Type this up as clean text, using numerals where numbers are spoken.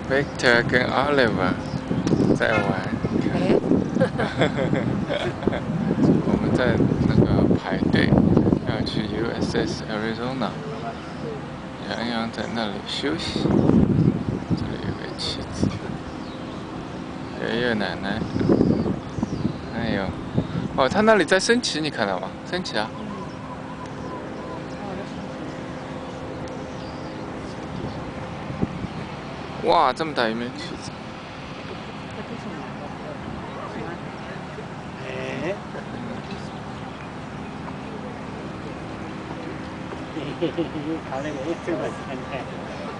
Victor 跟 Oliver 在玩， 哎， 我们在那个排队要去 USS Arizona，洋洋在那里休息。这里有个妻子，爷爷奶奶，还有哦，他那里在升旗，你看到吗？升旗啊！ 嗯，哦，在升旗。 哇，这么大一面旗子！ 这是哪个？喜欢。 哎，嘿嘿嘿嘿，考那个这个看看。